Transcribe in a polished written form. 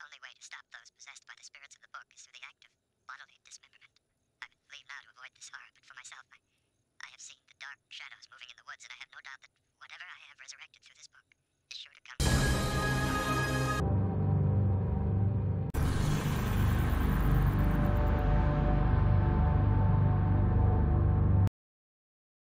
only way to stop those possessed by the spirits of the book is through the act of bodily dismemberment. I would leave now to avoid this horror, but for myself,